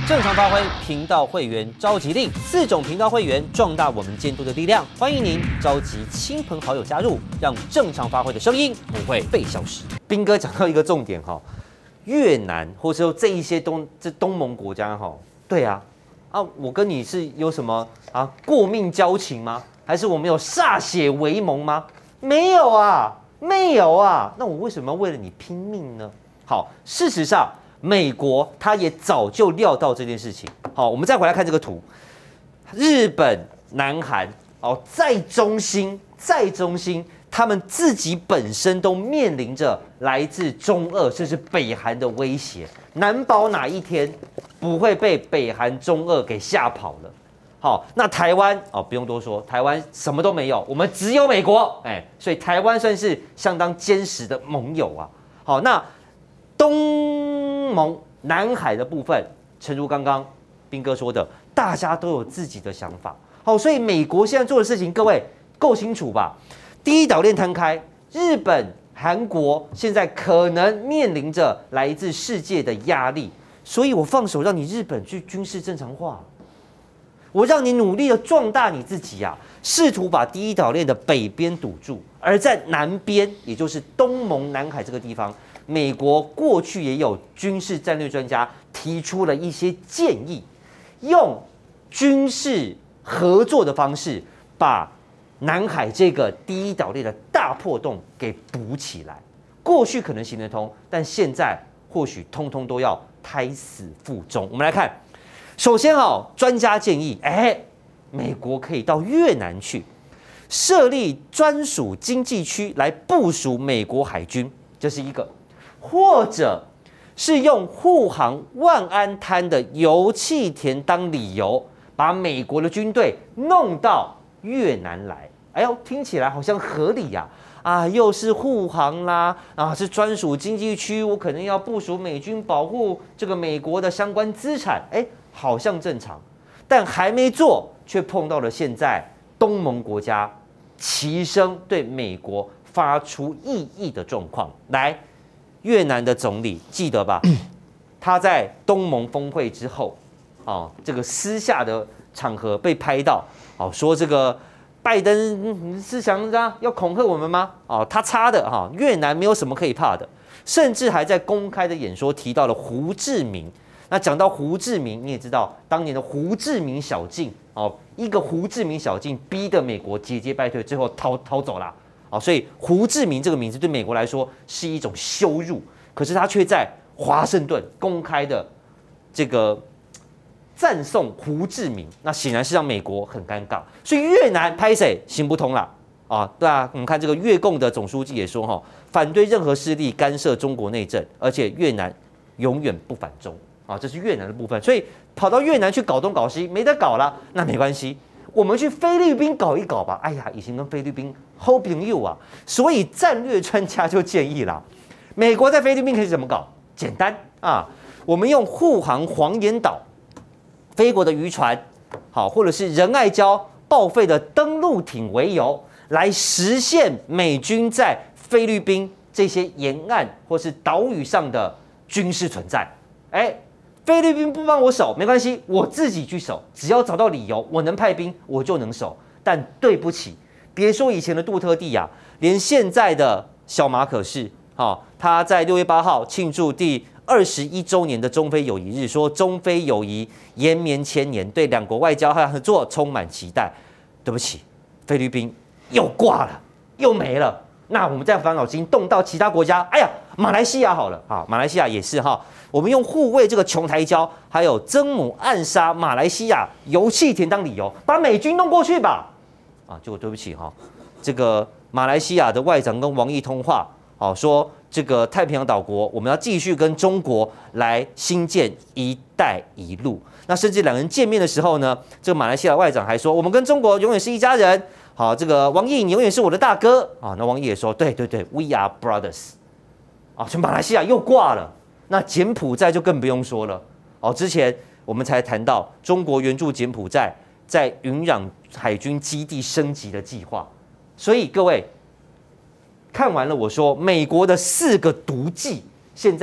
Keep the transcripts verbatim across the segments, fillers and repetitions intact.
正常发挥频道会员召集令，四种频道会员壮大我们监督的力量。欢迎您召集亲朋好友加入，让正常发挥的声音不会被消失。斌哥讲到一个重点哈，越南或者说这一些东这东盟国家哈，对啊，啊我跟你是有什么啊过命交情吗？还是我们有歃血为盟吗？没有啊，没有啊，那我为什么要为了你拼命呢？好，事实上。美国他也早就料到这件事情。好，我们再回来看这个图，日本、南韩哦，在中心，在中心，他们自己本身都面临着来自中俄甚至北韩的威胁，难保哪一天不会被北韩、中俄给吓跑了。好，那台湾哦，不用多说，台湾什么都没有，我们只有美国，哎，所以台湾算是相当坚实的盟友啊。好，那东盟、南海的部分，诚如刚刚斌哥说的，大家都有自己的想法。好，所以美国现在做的事情，各位够清楚吧？第一岛链摊开，日本、韩国现在可能面临着来自世界的压力，所以我放手让你日本去军事正常化，我让你努力的壮大你自己啊，试图把第一岛链的北边堵住，而在南边，也就是东盟、南海这个地方。美国过去也有军事战略专家提出了一些建议，用军事合作的方式把南海这个第一岛链的大破洞给补起来。过去可能行得通，但现在或许通通都要胎死腹中。我们来看，首先哦，专家建议，哎，美国可以到越南去设立专属经济区来部署美国海军，这是一个。或者是用护航万安滩的油气田当理由，把美国的军队弄到越南来。哎呦，听起来好像合理呀！啊，啊，又是护航啦，啊，是专属经济区，我可能要部署美军保护这个美国的相关资产，哎，好像正常。但还没做，却碰到了现在东盟国家齐声对美国发出异议的状况。来。越南的总理记得吧？他在东盟峰会之后，哦，这个私下的场合被拍到，哦，说这个拜登是想要恐吓我们吗？哦，他差的哈，越南没有什么可以怕的，甚至还在公开的演说提到了胡志明。那讲到胡志明，你也知道，当年的胡志明小径，哦，一个胡志明小径逼得美国节节败退，最后逃逃走了。哦，所以胡志明这个名字对美国来说是一种羞辱，可是他却在华盛顿公开的这个赞颂胡志明，那显然是让美国很尴尬。所以越南拍谁行不通了啊？对啊，我们看这个越共的总书记也说哈，反对任何势力干涉中国内政，而且越南永远不反中啊，这是越南的部分。所以跑到越南去搞东搞西，没得搞了，那没关系。我们去菲律宾搞一搞吧。哎呀，以前跟菲律宾好朋友啊，所以战略专家就建议啦，美国在菲律宾可以怎么搞？简单啊，我们用护航黄岩岛、菲国的渔船，好，或者是仁爱礁报废的登陆艇为由，来实现美军在菲律宾这些沿岸或是岛屿上的军事存在。哎。菲律宾不帮我守没关系，我自己去守，只要找到理由，我能派兵，我就能守。但对不起，别说以前的杜特地啊，连现在的小马可仕，哦，他在六月八号庆祝第二十一周年的中菲友谊日，说中菲友谊延绵千年，对两国外交和合作充满期待。对不起，菲律宾又挂了，又没了。那我们再把脑筋动到其他国家，哎呀，马来西亚好了啊，马来西亚也是哈。我们用护卫这个琼台礁，还有曾母暗杀马来西亚油气田当理由，把美军弄过去吧。啊，结果对不起哈，这个马来西亚的外长跟王毅通话，好说这个太平洋岛国我们要继续跟中国来兴建“一带一路”。那甚至两人见面的时候呢，这个马来西亚外长还说，我们跟中国永远是一家人。好，这个王毅你永远是我的大哥啊。那王毅也说，对对对 ，We are brothers。啊，所以马来西亚又挂了。那柬埔寨就更不用说了哦。之前我们才谈到中国援助柬埔寨在云壤海军基地升级的计划，所以各位看完了，我说美国的四个毒计现在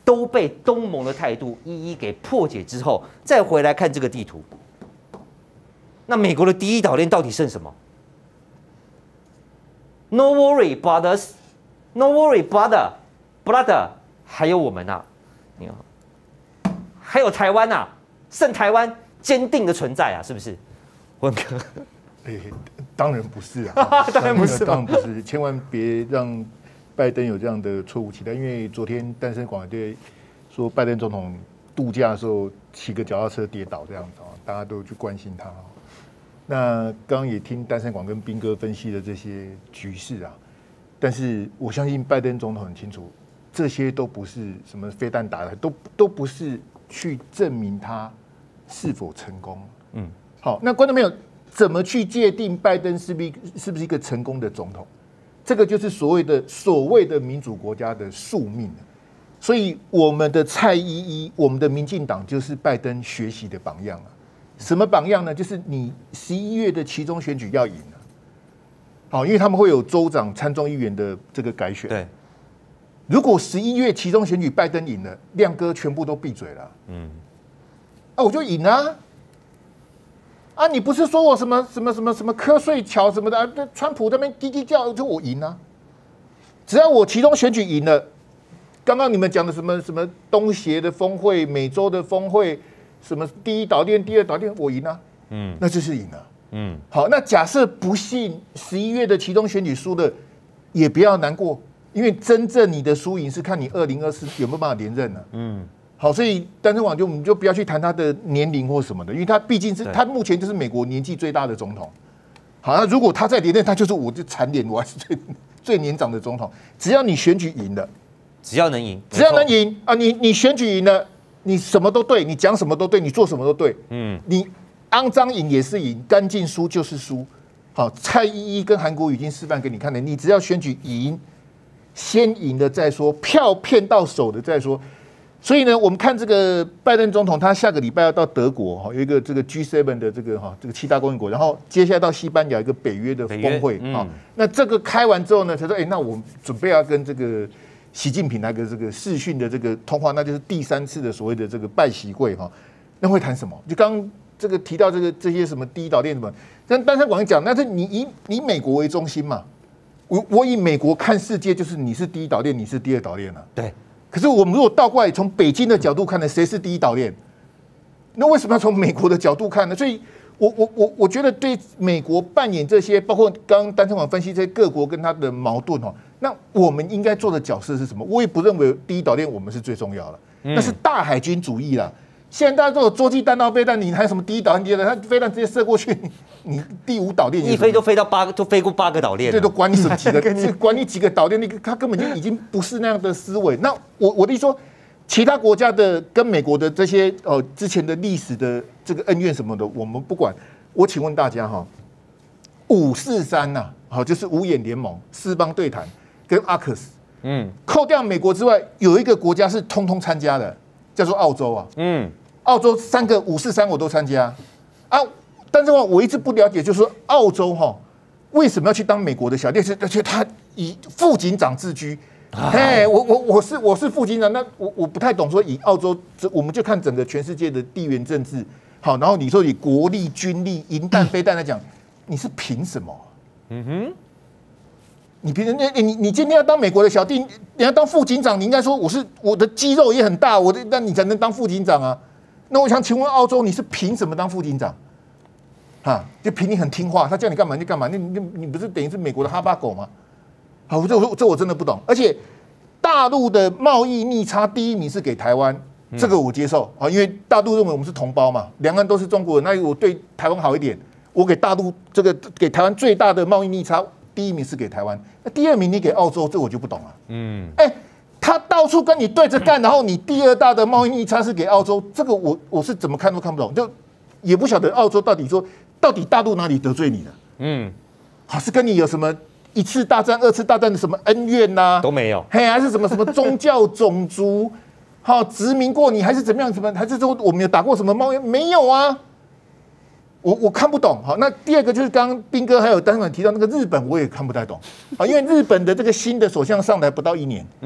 都被东盟的态度一一给破解之后，再回来看这个地图，那美国的第一岛链到底剩什么 ？No worry, brothers, no worry, brother, brother， 还有我们啊，你看，还有台湾啊，剩台湾坚定的存在啊，是不是？文哥， 哎、欸，当然不是啊， 当然不是， 当然不是，千万别让拜登有这样的错误期待，因为昨天丹森广播队说拜登总统度假的时候骑个脚踏车跌倒这样子啊，大家都去关心他。那刚刚也听丹森广跟斌哥分析的这些局势啊，但是我相信拜登总统很清楚，这些都不是什么飞弹打的，都都不是去证明他是否成功。嗯，好，那观众朋友怎么去界定拜登是不是是不是一个成功的总统？这个就是所谓的所谓的民主国家的宿命。所以我们的蔡依依，我们的民进党就是拜登学习的榜样啊。什么榜样呢？就是你十一月的期中选举要赢啊。好，因为他们会有州长、参众议员的这个改选。 对， 如果十一月期中选举拜登赢了，亮哥全部都闭嘴了。嗯，啊，我就赢啊。啊，你不是说我什么什么什么什么瞌睡桥什么的？啊，川普那边叽叽叫，就我赢啊。只要我期中选举赢了，刚刚你们讲的什么什么东协的峰会、美洲的峰会。什么第一岛链、第二岛链，我赢啊，嗯，那就是赢了，嗯，好，那假设不幸十一月的期中选举输了，也不要难过，因为真正你的输赢是看你二零二四有没有办法连任呢、啊，嗯，好，所以单身网就我们就不要去谈他的年龄或什么的，因为他毕竟是他目前就是美国年纪最大的总统，好，那如果他在连任，他就是我就蝉联，我还是最最年长的总统，只要你选举赢了， 只要能赢， 只要能赢啊，你你选举赢了。你什么都对，你讲什么都对，你做什么都对。嗯，你肮脏赢也是赢，干净输就是输。好，蔡依依跟韩国瑜已经示范给你看了，你只要选举赢，先赢了再说，票骗到手的再说。所以呢，我们看这个拜登总统，他下个礼拜要到德国哈，有一个这个 G 七 的这个哈这个七大工业国，然后接下来到西班牙一个北约的峰会啊、嗯。那这个开完之后呢，他说：“哎、欸，那我准备要跟这个。”习近平那个这个视讯的这个通话，那就是第三次的所谓的这个拜习会哈，那会谈什么？就刚刚这个提到这个这些什么第一岛链什么，但单身广讲，那是你以以美国为中心嘛，我我以美国看世界，就是你是第一岛链，你是第二岛链啊。 对。 可是我们如果倒过来从北京的角度看呢，谁是第一岛链？那为什么要从美国的角度看呢？所以我我我我觉得对美国扮演这些，包括刚刚单身广分析这些各国跟他的矛盾哦。那我们应该做的角色是什么？我也不认为第一岛链我们是最重要的，那是大海军主义啦。现在大家都有洲际弹道飞弹，你还有什么第一岛链？第二，它飞弹直接射过去，你第五岛链一飞就飞到八个，就飞过八个岛链， 对，都管你什么几个，管你几个岛链，那个他根本就已经不是那样的思维。那我我的意思说，其他国家的跟美国的这些呃之前的历史的这个恩怨什么的，我们不管。我请问大家哈，五四三呐，好，就是五眼联盟、四邦对谈。跟阿克斯，嗯，扣掉美国之外，有一个国家是通通参加的，叫做澳洲啊，嗯，澳洲三个五四三我都参加啊，但是我一直不了解，就是说澳洲哈为什么要去当美国的小弟？而且他以副警长自居，哎，我我我是我是副警长，那我我不太懂说以澳洲，我们就看整个全世界的地缘政治，好，然后你说以国力、军力、银弹、飞弹来讲，你是凭什么？嗯哼。你平时你你你今天要当美国的小弟，你要当副警长，你应该说我是我的肌肉也很大，我的那你才能当副警长啊。那我想请问澳洲，你是凭什么当副警长？啊，就凭你很听话，他叫你干嘛你就干嘛，你你你不是等于是美国的哈巴狗吗？好，这我这我真的不懂。而且大陆的贸易逆差第一名是给台湾，这个我接受啊，因为大陆认为我们是同胞嘛，两岸都是中国人，那我对台湾好一点，我给大陆这个给台湾最大的贸易逆差。第一名是给台湾，那第二名你给澳洲，这我就不懂了。嗯，哎、欸，他到处跟你对着干，然后你第二大的贸易逆差是给澳洲，这个我我是怎么看都看不懂，就也不晓得澳洲到底说到底大陆哪里得罪你了？嗯，好是跟你有什么一次大战、二次大战的什么恩怨呐、啊？ 都没有， 嘿，还是什么什么宗教、种族，好殖民过你，还是怎么样？什么还是说我们有打过什么贸易？没有啊。我我看不懂，好，那第二个就是刚刚斌哥还有单管提到那个日本，我也看不太懂，啊，因为日本的这个新的首相上台不到一年，嗯，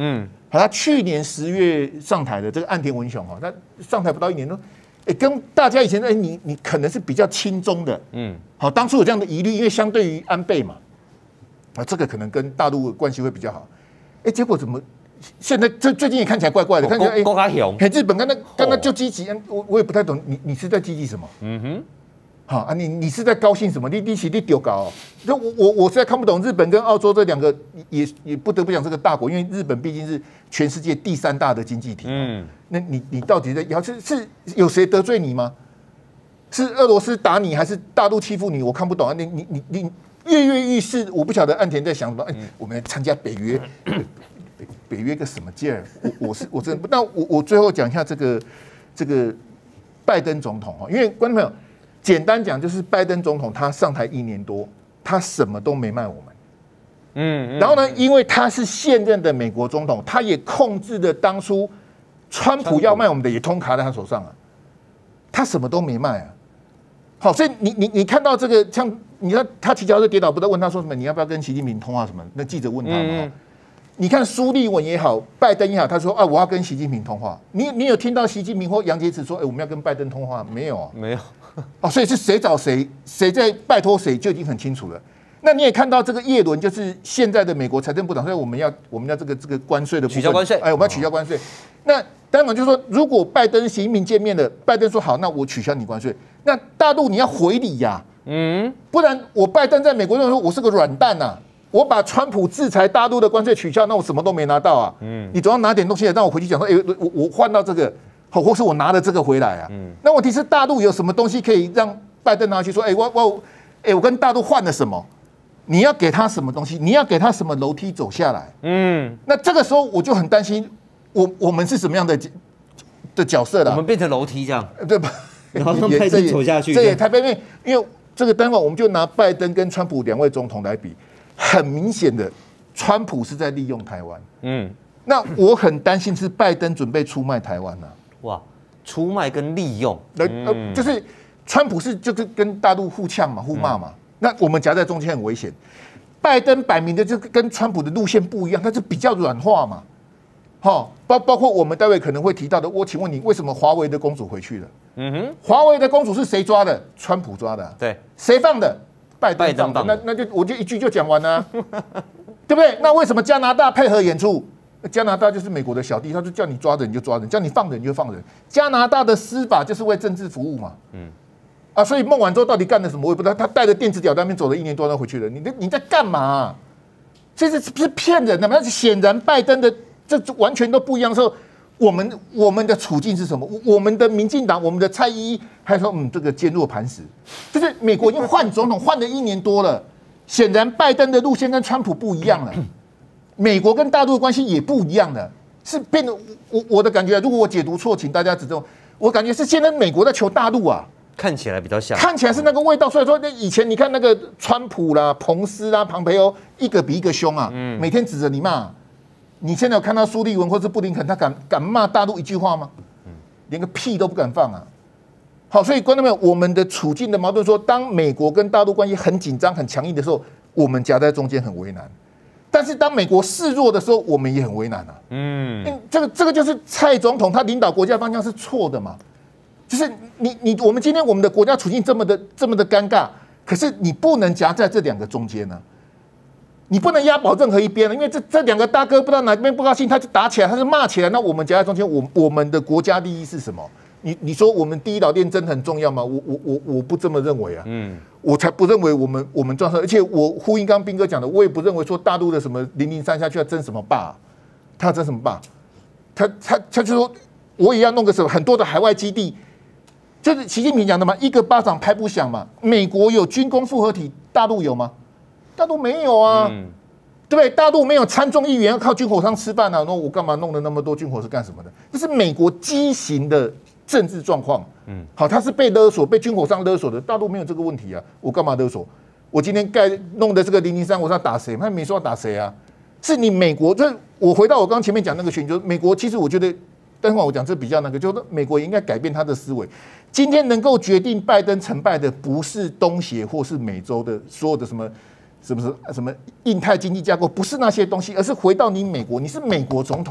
好，他去年十月上台的这个岸田文雄哈，他上台不到一年都，哎，跟大家以前哎，你你可能是比较亲中的，嗯，好，当初有这样的疑虑，因为相对于安倍嘛，啊，这个可能跟大陆关系会比较好，哎，结果怎么现在这最近也看起来怪怪的，看起来哎，哎，日本刚才刚刚就积极，我我也不太懂，你你是在积极什么？嗯哼。好啊，你你是在高兴什么？你你起你丢高、哦，就我我我实在看不懂日本跟澳洲这两个也也不得不讲这个大国，因为日本毕竟是全世界第三大的经济体。嗯，那你你到底在要是是有谁得罪你吗？是俄罗斯打你，还是大陆欺负你？我看不懂啊！你你你你跃跃欲试，我不晓得岸田在想什么。哎，我们来参加北约，北北约个什么劲儿？我我是我真的，那我我最后讲一下这个这个拜登总统哈，因为观众朋友。简单讲，就是拜登总统他上台一年多，他什么都没卖我们，嗯，然后呢，因为他是现任的美国总统，他也控制了当初川普要卖我们的，也通卡在他手上啊，他什么都没卖啊。好，所以你你你看到这个，像你看他骑脚踏车跌倒，不是问他说什么，你要不要跟习近平通话什么？那记者问他嘛。嗯你看苏立文也好，拜登也好，他说啊，我要跟习近平通话。你你有听到习近平或杨洁篪说，哎、欸，我们要跟拜登通话？没有啊， 没有。 哦，所以是谁找谁，谁在拜托谁，就已经很清楚了。那你也看到这个叶伦，就是现在的美国财政部长，所以我们要我们要这个这个关税的部分取消关税， 哎，我们要取消关税。哦、那当然就是说，如果拜登、习近平见面了，拜登说好，那我取消你关税，那大陆你要回礼呀、啊，嗯，不然我拜登在美国认为说我是个软蛋呐、啊。我把川普制裁大陆的关税取消，那我什么都没拿到啊！嗯，你总要拿点东西来让我回去讲说，哎、欸，我我换到这个，或是我拿了这个回来啊。嗯，那问题是大陆有什么东西可以让拜登拿去说，哎、欸，我我，哎、欸，我跟大陆换了什么？你要给他什么东西？你要给他什么楼梯走下来？嗯，那这个时候我就很担心，我我们是什么样的的角色了？ 我们变成楼梯这样， 对吧？ 然后让拜登走下去， 这也太背面，因为这个待会我们就拿拜登跟川普两位总统来比。很明显的，川普是在利用台湾。嗯，那我很担心是拜登准备出卖台湾呢、啊。哇， 出卖跟利用， 呃、嗯、就是川普是就是跟大陆互呛嘛、互骂嘛。嗯、那我们夹在中间很危险。拜登摆明的就跟川普的路线不一样，他是比较软化嘛。好，包包括我们待会可能会提到的。我请问你，为什么华为的公主回去了？嗯哼，华为的公主是谁抓的？川普抓的、啊。对，谁放的？拜登放的，那那就我就一句就讲完了、啊，对不对？那为什么加拿大配合演出？加拿大就是美国的小弟，他就叫你抓人就抓人，叫你放人就放人。加拿大的司法就是为政治服务嘛，嗯，啊，所以孟晚舟到底干了什么？我也不知道。他带着电子表在那边走了一年多，他回去了。你你在干嘛、啊？这是不是骗人的嘛？那显然拜登的这完全都不一样的时候。我们我们的处境是什么？我们的民进党，我们的蔡依依，还说嗯，这个坚若磐石，就是美国已经换总统换了一年多了，显然拜登的路线跟川普不一样了，美国跟大陆的关系也不一样了，是变得我我的感觉，如果我解读错，请大家指正。我感觉是现在美国在求大陆啊， 看起来比较像， 看起来是那个味道。所以说，那以前你看那个川普啦、彭斯啦、庞培欧，一个比一个凶啊，嗯、每天指着你骂。你现在有看到苏利文或是布林肯，他敢敢骂大陆一句话吗？连个屁都不敢放啊！好，所以观众朋友，我们的处境的矛盾说，当美国跟大陆关系很紧张、很强硬的时候，我们夹在中间很为难；但是当美国示弱的时候，我们也很为难啊。嗯，这个这个就是蔡总统他领导国家方向是错的嘛？就是你你我们今天我们的国家处境这么的这么的尴尬，可是你不能夹在这两个中间呢、啊。你不能押宝任何一边了，因为这这两个大哥不知道哪边不高兴，他就打起来，他就骂起来。那我们夹在中间，我我们的国家利益是什么？你你说我们第一岛链真的很重要吗？我我我我不这么认为啊。嗯，我才不认为我们我们撞上，而且我呼应刚刚彬哥讲的，我也不认为说大陆的什么零零三下去要争什么霸，他要争什么霸？他他他就说我也要弄个什么很多的海外基地，就是习近平讲的嘛，一个巴掌拍不响嘛。美国有军工复合体，大陆有吗？大陆没有啊，嗯、对不对？大陆没有参众议员要靠军火商吃饭啊，那我干嘛弄了那么多军火是干什么的？这是美国畸形的政治状况。嗯，好，他是被勒索，被军火商勒索的。大陆没有这个问题啊，我干嘛勒索？我今天盖弄的这个零零三，我是要打谁？他没说要打谁啊，是你美国。就是我回到我刚刚前面讲那个群，就是美国。其实我觉得，待会我讲这比较那个，就是美国也应该改变他的思维。今天能够决定拜登成败的，不是东协或是美洲的所有的什么。是不是什么印太经济架构？不是那些东西，而是回到你美国，你是美国总统，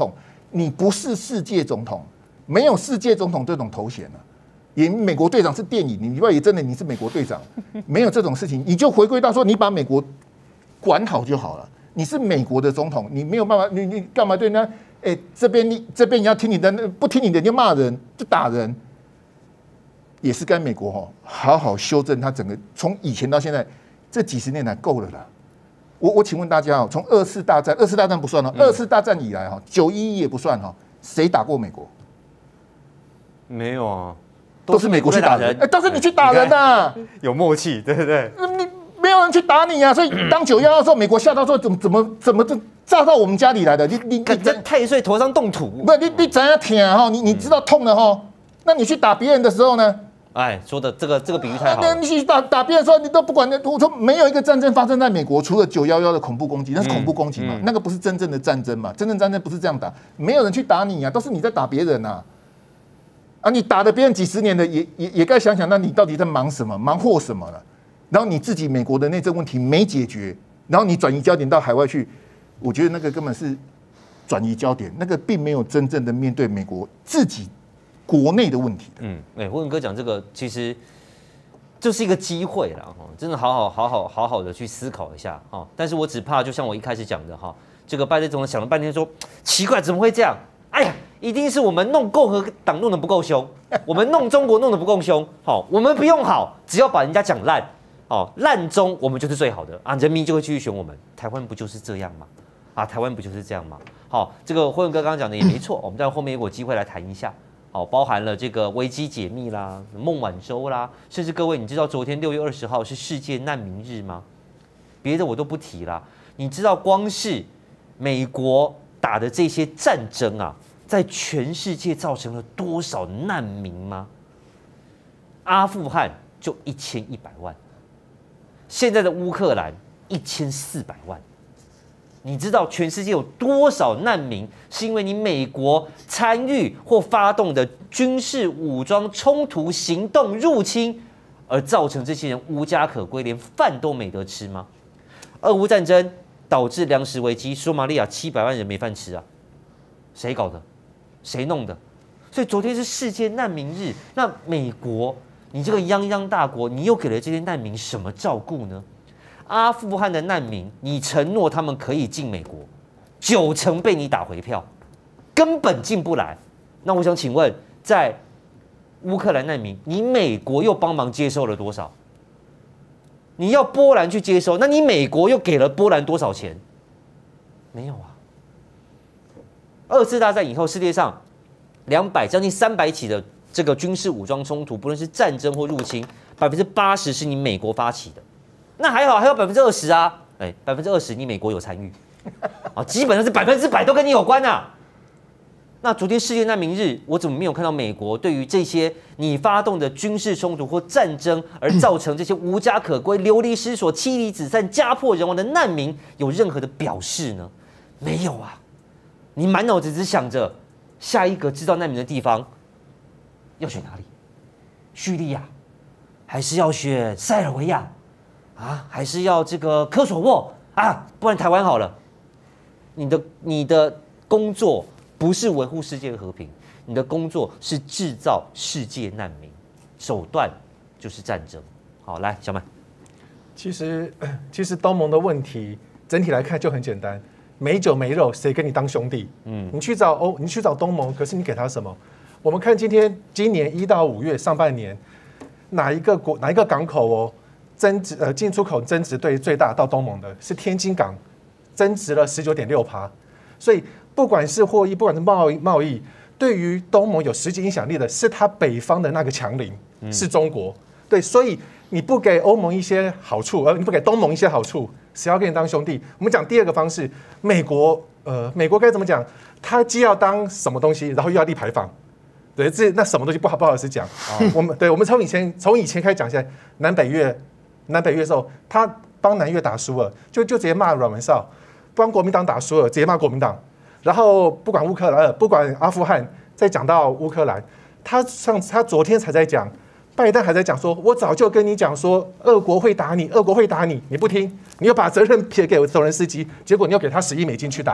你不是世界总统，没有世界总统这种头衔了、啊。也美国队长是电影，你以外也真的你是美国队长，没有这种事情，你就回归到说你把美国管好就好了。你是美国的总统，你没有办法，你你干嘛对人家？哎、欸，这边你这边你要听你的，不听你的你就骂人，就打人，也是该美国哈好好修正它整个从以前到现在这几十年来够了啦。我我请问大家哦，从二次大战，二次大战不算哦，嗯、二次大战以来哈，九一一也不算哈，谁打过美国？ 没有啊。 都是美国去打人，哎，都是你去打人呐， 有默契，对不对？ 你没有人去打你啊，所以当九一一的时候，美国吓到说怎么怎么怎么就炸到我们家里来的？你你你在太岁头上动土， 不，你你怎样舔哈？你你知道痛的哈？那你去打别人的时候呢？ 哎，说的这个这个比喻太好了。 那你去打打别人的时候，你都不管。我说没有一个战争发生在美国，除了九一一的恐怖攻击，那是恐怖攻击嘛，那个不是真正的战争嘛？真正战争不是这样打，没有人去打你啊，都是你在打别人呐。啊，你打了别人几十年的，也也也该想想，那你到底在忙什么，忙活什么了？然后你自己美国的内政问题没解决，然后你转移焦点到海外去，我觉得那个根本是转移焦点，那个并没有真正的面对美国自己国内的问题的。 嗯，哎、欸，霍文哥讲这个其实就是一个机会啦，哈，真的好好好好好好的去思考一下哈。但是我只怕，就像我一开始讲的哈，这个拜登总统想了半天说，奇怪，怎么会这样？哎呀！一定是我们弄共和党弄得不够凶，我们弄中国弄得不够凶。好，我们不用好，只要把人家讲烂，哦，烂中我们就是最好的啊，人民就会继续选我们。台湾不就是这样吗？啊，台湾不就是这样吗？好，这个霍文哥刚刚讲的也没错，我们在后面有机会来谈一下。好，包含了这个危机解密啦、孟晚舟啦，甚至各位，你知道昨天六月二十号是世界难民日吗？别的我都不提啦，你知道光是美国打的这些战争啊，在全世界造成了多少难民吗？阿富汗就一千一百万，现在的乌克兰一千四百万。你知道全世界有多少难民是因为你美国参与或发动的军事武装冲突行动入侵，而造成这些人无家可归，连饭都没得吃吗？俄乌战争导致粮食危机，索马利亚七百万人没饭吃啊，谁搞的？谁弄的？所以昨天是世界难民日，那美国，你这个泱泱大国，你又给了这些难民什么照顾呢？阿富汗的难民，你承诺他们可以进美国，九成被你打回票，根本进不来。那我想请问，在乌克兰难民，你美国又帮忙接收了多少？你要波兰去接收，那你美国又给了波兰多少钱？没有啊。二次大战以后，世界上两百将近三百起的这个军事武装冲突，不论是战争或入侵，百分之八十是你美国发起的。那还好，还有百分之二十啊，哎，百分之二十你美国有参与，啊，基本上是百分之百都跟你有关啊。那昨天世界难民日，我怎么没有看到美国对于这些你发动的军事冲突或战争而造成这些无家可归、流离失所、妻离子散、家破人亡的难民有任何的表示呢？没有啊，你满脑子只想着下一个制造难民的地方要选哪里？叙利亚，还是要选塞尔维亚？啊，还是要这个科索沃啊，不然台湾好了。你的你的工作不是维护世界的和平，你的工作是制造世界难民，手段就是战争。好，来小满， 其实其实东盟的问题整体来看就很简单，没酒没肉，谁跟你当兄弟？嗯，你去找欧，你去找东盟，可是你给他什么？我们看今天今年一到五月上半年，哪一个国哪一个港口哦？增值呃进出口增值对最大到东盟的是天津港，增值了十九点六趴，所以不管是货运，不管是贸易贸易，对于东盟有实际影响力的是它北方的那个强邻，是中国。对，所以你不给欧盟一些好处，而你不给东盟一些好处，谁要跟你当兄弟？我们讲第二个方式，美国呃美国该怎么讲？他既要当什么东西，然后又要立牌坊。对，这那什么东西不好不好意思讲啊？我们对我们从以前从以前开始讲起来，南北越。南北越的时候，他帮南越打输了，就就直接骂阮文绍；帮国民党打输了，直接骂国民党。然后不管乌克兰，不管阿富汗，再讲到乌克兰，他上他昨天才在讲，拜登还在讲说，我早就跟你讲说，俄国会打你，俄国会打你，你不听，你又把责任撇给泽连斯基，结果你又给他十亿美金去打。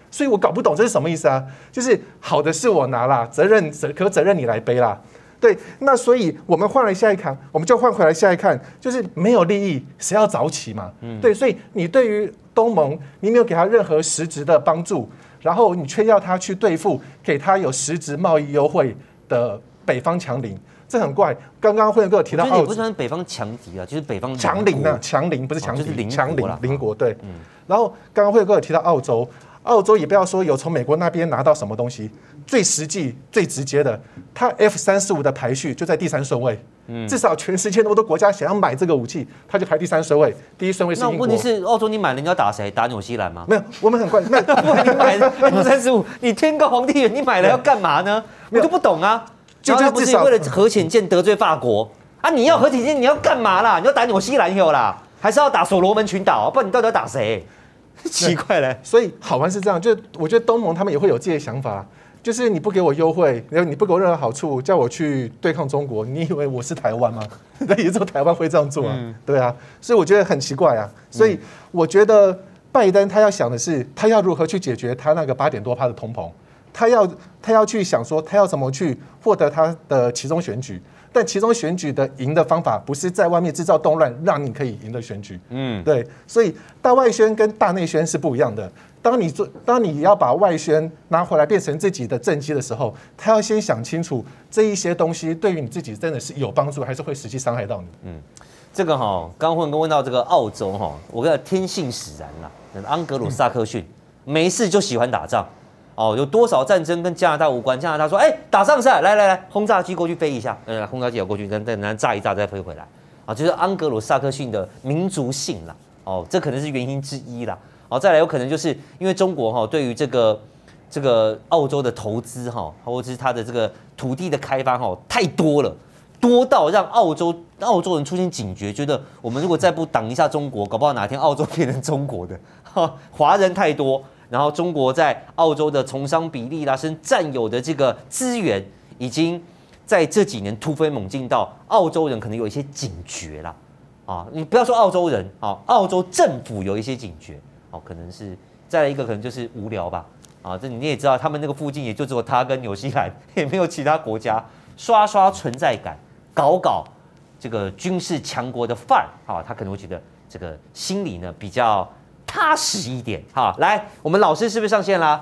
所以我搞不懂这是什么意思啊？就是好的是我拿啦，责任责可责任你来背啦。对，那所以我们换来下一看，我们就换回来下一看，就是没有利益，谁要早起嘛？嗯、对，所以你对于东盟，你没有给他任何实质的帮助，然后你却要他去对付给他有实质贸易优惠的北方强邻，这很怪。刚刚慧文哥有提到澳洲， 也不是北方强敌啊，就是北方强邻啊，强邻不是强敌， 哦就是强邻邻国对。 嗯、 然后刚刚慧文哥有提到澳洲。澳洲也不要说有从美国那边拿到什么东西，最实际、最直接的，它 F 三十五的排序就在第三顺位。嗯，至少全世界那么多国家想要买这个武器，它就排第三顺位，第一顺位是英国。 那问题是，澳洲你买了你要打谁？打纽西兰吗？ 没有，我们很快，那不然你买 F 三十五，你天高皇帝远，你买了要干嘛呢？我就不懂啊。就就不是为了核潜舰得罪法国啊？你要核潜舰你要干嘛啦？你要打纽西兰有啦，还是要打所罗门群岛？不然你到底要打谁？奇怪嘞， 所以好玩是这样，就我觉得东盟他们也会有自己的想法，就是你不给我优惠，你不给我任何好处，叫我去对抗中国，你以为我是台湾吗？那也只有台湾会这样做啊，嗯、对啊，所以我觉得很奇怪啊。所以我觉得拜登他要想的是，他要如何去解决他那个八点多趴的通膨，他要他要去想说，他要怎么去获得他的其中选举。但其中选举的赢的方法不是在外面制造动乱，让你可以赢的选举。嗯，对，所以大外宣跟大内宣是不一样的。当你做，当你要把外宣拿回来变成自己的政绩的时候，他要先想清楚这一些东西对于你自己真的是有帮助，还是会实际伤害到你。 嗯，这个哈，刚混哥问到这个澳洲哈，我跟他天性使然啦，安格鲁萨克逊、嗯、没事就喜欢打仗。哦，有多少战争跟加拿大无关？加拿大说：“哎、欸，打仗赛，来来来，轰炸机过去飞一下，呃，轰炸机要过去，再再再炸一炸，再飞回来。”啊，就是安格鲁萨克逊的民族性啦。哦，这可能是原因之一啦。哦，再来有可能就是因为中国哈、哦、对于这个这个澳洲的投资哈，或者是它的这个土地的开发哈太多了，多到让澳洲澳洲人出现警觉，觉得我们如果再不挡一下中国，搞不好哪天澳洲变成中国的。哈，华人太多。然后中国在澳洲的从商比例啦，甚至占有的这个资源，已经在这几年突飞猛进到澳洲人可能有一些警觉啦，啊，你不要说澳洲人啊，澳洲政府有一些警觉，哦，可能是再来一个可能就是无聊吧，啊，这你也知道，他们那个附近也就只有他跟纽西兰，也没有其他国家，刷刷存在感，搞搞这个军事强国的范儿，啊，他可能会觉得这个心里呢比较踏实一点，好，来，我们老师是不是上线啦？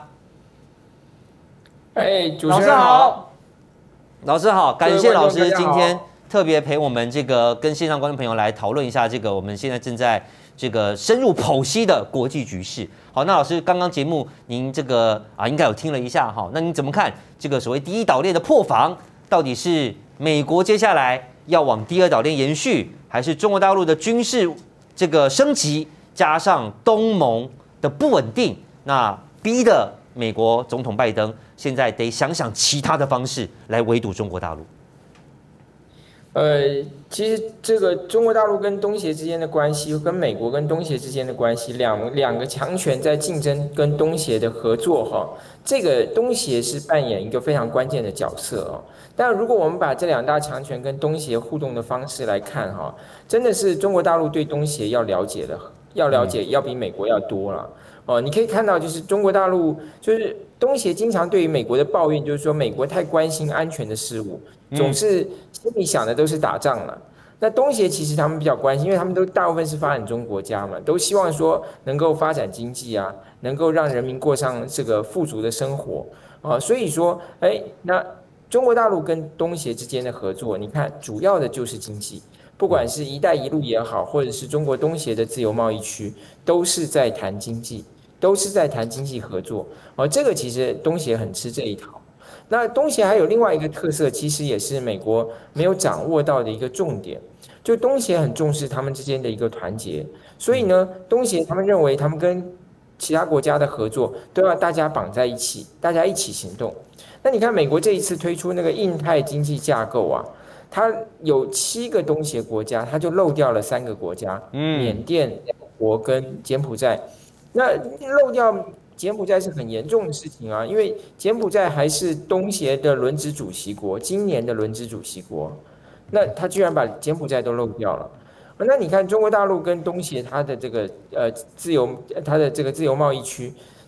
哎，主持人好， 老师好，感谢老师今天特别陪我们这个跟线上观众朋友来讨论一下这个我们现在正在这个深入剖析的国际局势。好，那老师刚刚节目您这个啊应该有听了一下哈，那您怎么看这个所谓第一岛链的破防，到底是美国接下来要往第二岛链延续，还是中国大陆的军事这个升级？加上东盟的不稳定，那逼得美国总统拜登现在得想想其他的方式来围堵中国大陆。 呃，其实这个中国大陆跟东协之间的关系，跟美国跟东协之间的关系，两两个强权在竞争跟东协的合作哈，这个东协是扮演一个非常关键的角色哦。但如果我们把这两大强权跟东协互动的方式来看哈，真的是中国大陆对东协要了解的。要了解要比美国要多了哦，你可以看到，就是中国大陆，就是东协经常对于美国的抱怨，就是说美国太关心安全的事务，总是心里想的都是打仗了。那东协其实他们比较关心，因为他们都大部分是发展中国家嘛，都希望说能够发展经济啊，能够让人民过上这个富足的生活啊。所以说，哎，那中国大陆跟东协之间的合作，你看主要的就是经济。不管是一带一路也好，或者是中国东协的自由贸易区，都是在谈经济，都是在谈经济合作。哦，这个其实东协很吃这一套。那东协还有另外一个特色，其实也是美国没有掌握到的一个重点，就东协很重视他们之间的一个团结，所以呢，东协他们认为他们跟其他国家的合作都要大家绑在一起，大家一起行动。那你看美国这一次推出那个印太经济架构啊。它有七个东协国家，它就漏掉了三个国家，嗯，缅甸、国跟柬埔寨。那漏掉柬埔寨是很严重的事情啊，因为柬埔寨还是东协的轮值主席国，今年的轮值主席国，那他居然把柬埔寨都漏掉了。那你看中国大陆跟东协它的这个呃自由，它的这个自由贸易区，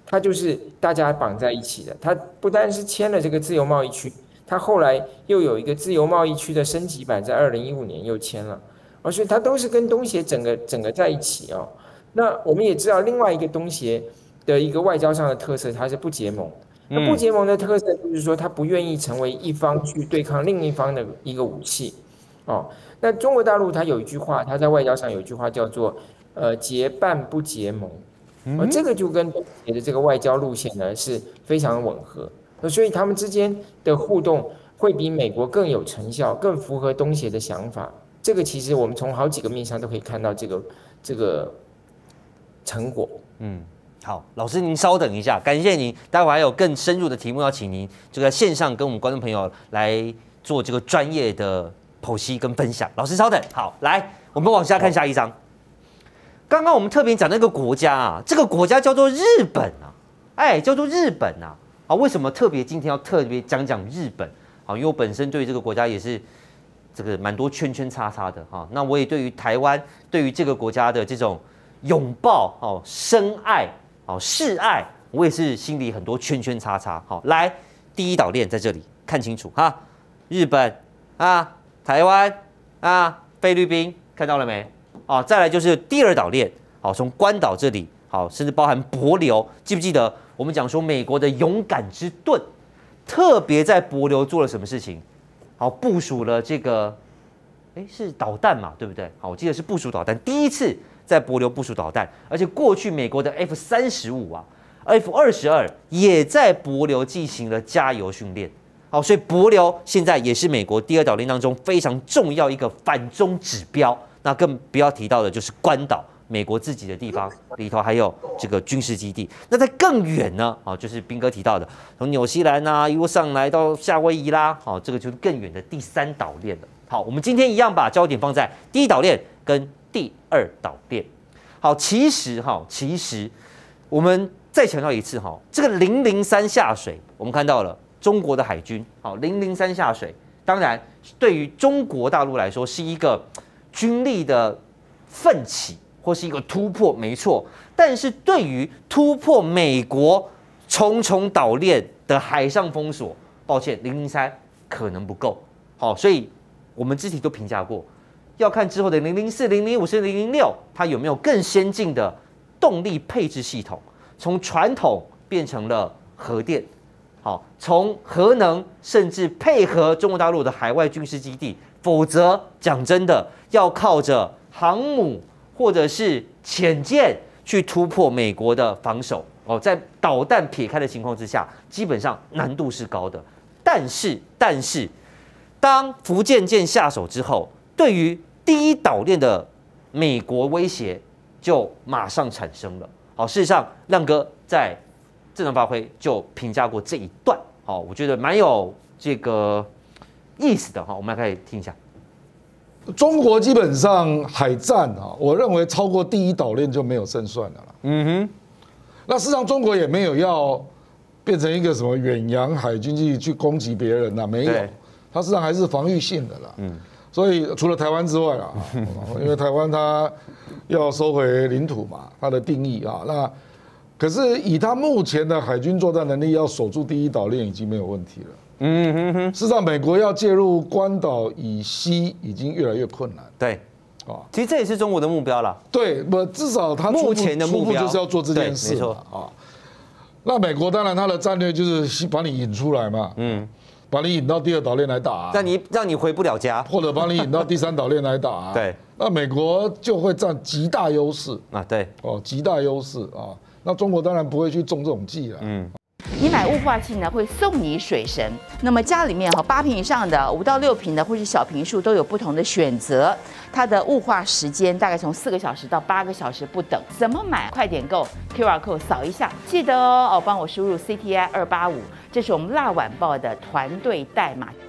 它就是大家绑在一起的。它不单是签了这个自由贸易区，它后来又有一个自由贸易区的升级版，在二零一五年又签了，而所以它都是跟东协整个整个在一起哦。那我们也知道另外一个东协的一个外交上的特色，它是不结盟。那不结盟的特色就是说，它不愿意成为一方去对抗另一方的一个武器哦。那中国大陆它有一句话，它在外交上有一句话叫做呃结伴不结盟。而这个就跟东协的这个外交路线呢是非常吻合，所以他们之间的互动会比美国更有成效，更符合东协的想法。这个其实我们从好几个面向都可以看到这个这个成果。 嗯，好，老师您稍等一下，感谢您，待会还有更深入的题目要请您就在线上跟我们观众朋友来做这个专业的剖析跟分享。老师稍等，好，来，我们往下看下一章。刚刚我们特别讲那个国家啊，这个国家叫做日本啊，哎，叫做日本啊，啊，为什么特别今天要特别讲讲日本？啊，因为我本身对这个国家也是这个蛮多圈圈叉叉的哈、啊，那我也对于台湾，对于这个国家的这种拥抱哦、深爱哦、示爱，我也是心里很多圈圈叉叉。好，来，第一岛链在这里看清楚哈，日本啊，台湾啊，菲律宾，看到了没？啊，再来就是第二岛链，好，从关岛这里，好，甚至包含帛琉，记不记得我们讲说美国的勇敢之盾，特别在帛琉做了什么事情？好，部署了这个，哎，是导弹嘛，对不对？好，我记得是部署导弹，第一次在帛琉部署导弹，而且过去美国的 F 三十五啊 ，F 二十二也在帛琉进行了加油训练。好，所以帛琉现在也是美国第二岛链当中非常重要一个反中指标。那更不要提到的就是关岛，美国自己的地方里头还有这个军事基地。那在更远呢，啊，就是彬哥提到的，从纽西兰啊一路上来到夏威夷啦，好，这个就是更远的第三岛链了。好，我们今天一样把焦点放在第一岛链跟第二岛链。好，其实哈，其实我们再强调一次哈，这个零零三下水，我们看到了中国的海军，好，零零三下水，当然对于中国大陆来说是一个军力的奋起或是一个突破，没错。但是对于突破美国重重岛链的海上封锁，抱歉，零零三可能不够。好，所以我们之前都评价过，要看之后的零零四、零零五是零零六，它有没有更先进的动力配置系统，从传统变成了核电。好，从核能甚至配合中国大陆的海外军事基地，否则讲真的，要靠着航母或者是潜舰去突破美国的防守哦，在导弹撇开的情况之下，基本上难度是高的。但是，但是，当福建舰下手之后，对于第一岛链的美国威胁就马上产生了。好，事实上，亮哥在正常发挥就评价过这一段，好，我觉得蛮有这个意思的哈，我们来可以听一下。 中国基本上海战啊，我认为超过第一岛链就没有胜算了啦。嗯哼，那事实上中国也没有要变成一个什么远洋海军去去攻击别人呐，没有，它实际上还是防御性的啦。嗯，所以除了台湾之外啦，因为台湾它要收回领土嘛，它的定义啊，那。可是以他目前的海军作战能力，要守住第一岛链已经没有问题了。嗯哼哼。事实上，美国要介入关岛以西已经越来越困难。 对，啊，其实这也是中国的目标了。 对，不，至少他目前的目标就是要做这件事。没错啊。那美国当然他的战略就是把你引出来嘛，嗯，把你引到第二岛链来打， 让你让你回不了家， 或者把你引到第三岛链来打。 对。 那美国就会占极大优势啊。对。 哦，极大优势啊。那中国当然不会去中这种计了。嗯， 你买雾化器呢，会送你水神。那么家里面哈，八平以上的、五到六平的，或是小平数都有不同的选择。它的雾化时间大概从四个小时到八个小时不等。怎么买？快点购 Q R code 扫一下，记得哦，帮我输入 C T I 二八五，这是我们辣晚报的团队代码。